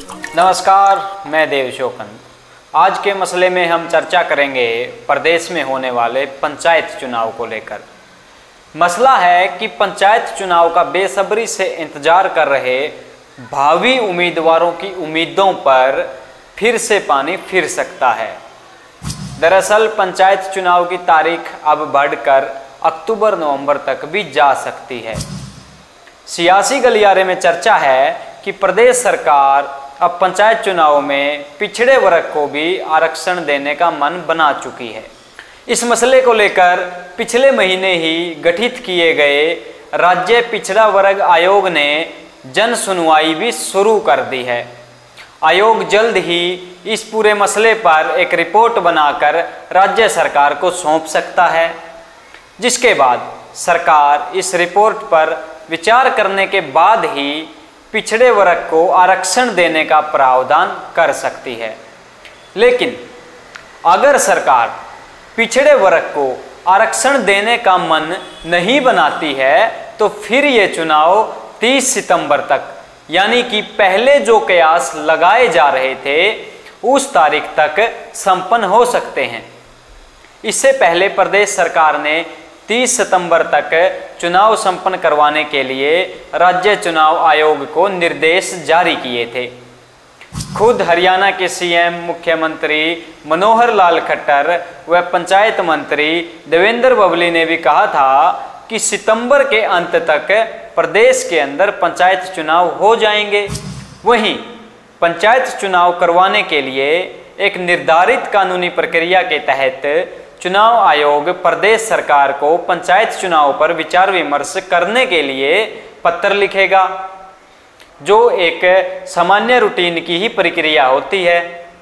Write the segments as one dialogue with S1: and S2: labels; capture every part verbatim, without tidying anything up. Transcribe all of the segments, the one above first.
S1: नमस्कार, मैं देव शोकन। आज के मसले में हम चर्चा करेंगे प्रदेश में होने वाले पंचायत चुनाव को लेकर। मसला है कि पंचायत चुनाव का बेसब्री से इंतजार कर रहे भावी उम्मीदवारों की उम्मीदों पर फिर से पानी फिर सकता है। दरअसल पंचायत चुनाव की तारीख अब बढ़कर अक्टूबर नवंबर तक भी जा सकती है। सियासी गलियारे में चर्चा है कि प्रदेश सरकार अब पंचायत चुनाव में पिछड़े वर्ग को भी आरक्षण देने का मन बना चुकी है। इस मसले को लेकर पिछले महीने ही गठित किए गए राज्य पिछड़ा वर्ग आयोग ने जन सुनवाई भी शुरू कर दी है। आयोग जल्द ही इस पूरे मसले पर एक रिपोर्ट बनाकर राज्य सरकार को सौंप सकता है, जिसके बाद सरकार इस रिपोर्ट पर विचार करने के बाद ही पिछड़े वर्ग को आरक्षण देने का प्रावधान कर सकती है। लेकिन अगर सरकार पिछड़े वर्ग को आरक्षण देने का मन नहीं बनाती है तो फिर ये चुनाव तीस सितंबर तक, यानी कि पहले जो कयास लगाए जा रहे थे उस तारीख तक संपन्न हो सकते हैं। इससे पहले प्रदेश सरकार ने तीस सितंबर तक चुनाव संपन्न करवाने के लिए राज्य चुनाव आयोग को निर्देश जारी किए थे। खुद हरियाणा के सीएम मुख्यमंत्री मनोहर लाल खट्टर व पंचायत मंत्री देवेंद्र बबली ने भी कहा था कि सितंबर के अंत तक प्रदेश के अंदर पंचायत चुनाव हो जाएंगे। वहीं पंचायत चुनाव करवाने के लिए एक निर्धारित कानूनी प्रक्रिया के तहत चुनाव आयोग प्रदेश सरकार को पंचायत चुनाव पर विचार विमर्श करने के लिए पत्र लिखेगा, जो एक सामान्य रूटीन की ही प्रक्रिया होती है।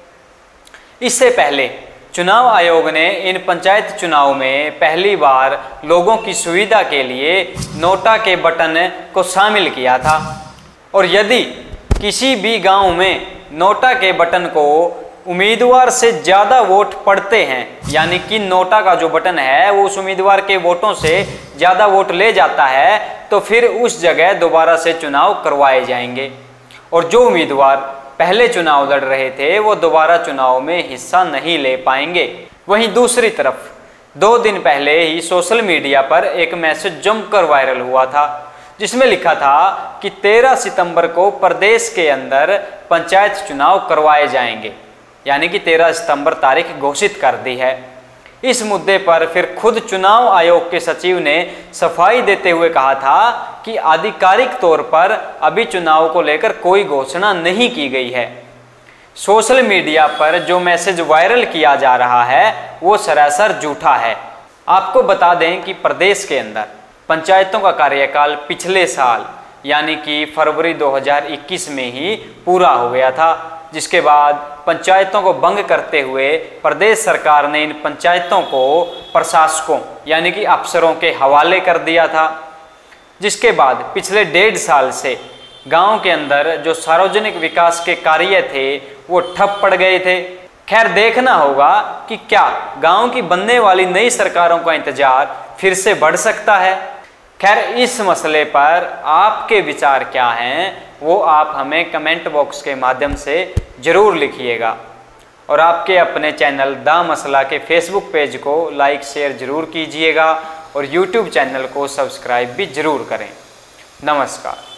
S1: इससे पहले चुनाव आयोग ने इन पंचायत चुनाव में पहली बार लोगों की सुविधा के लिए नोटा के बटन को शामिल किया था, और यदि किसी भी गांव में नोटा के बटन को उम्मीदवार से ज़्यादा वोट पड़ते हैं, यानी कि नोटा का जो बटन है वो उस उम्मीदवार के वोटों से ज़्यादा वोट ले जाता है, तो फिर उस जगह दोबारा से चुनाव करवाए जाएंगे और जो उम्मीदवार पहले चुनाव लड़ रहे थे वो दोबारा चुनाव में हिस्सा नहीं ले पाएंगे। वहीं दूसरी तरफ दो दिन पहले ही सोशल मीडिया पर एक मैसेज जमकर वायरल हुआ था, जिसमें लिखा था कि तेरह सितंबर को प्रदेश के अंदर पंचायत चुनाव करवाए जाएंगे, यानी कि तेरह सितंबर तारीख घोषित कर दी है। इस मुद्दे पर फिर खुद चुनाव आयोग के सचिव ने सफाई देते हुए कहा था कि आधिकारिक तौर पर अभी चुनाव को लेकर कोई घोषणा नहीं की गई है। सोशल मीडिया पर जो मैसेज वायरल किया जा रहा है वो सरासर झूठा है। आपको बता दें कि प्रदेश के अंदर पंचायतों का कार्यकाल पिछले साल यानी कि फरवरी दो हज़ार इक्कीस में ही पूरा हो गया था, जिसके बाद पंचायतों को भंग करते हुए प्रदेश सरकार ने इन पंचायतों को प्रशासकों यानी कि अफसरों के हवाले कर दिया था, जिसके बाद पिछले डेढ़ साल से गांव के अंदर जो सार्वजनिक विकास के कार्य थे वो ठप पड़ गए थे। खैर, देखना होगा कि क्या गांव की बनने वाली नई सरकारों का इंतजार फिर से बढ़ सकता है। खैर, इस मसले पर आपके विचार क्या हैं वो आप हमें कमेंट बॉक्स के माध्यम से ज़रूर लिखिएगा, और आपके अपने चैनल द मसला के फेसबुक पेज को लाइक शेयर ज़रूर कीजिएगा और यूट्यूब चैनल को सब्सक्राइब भी ज़रूर करें। नमस्कार।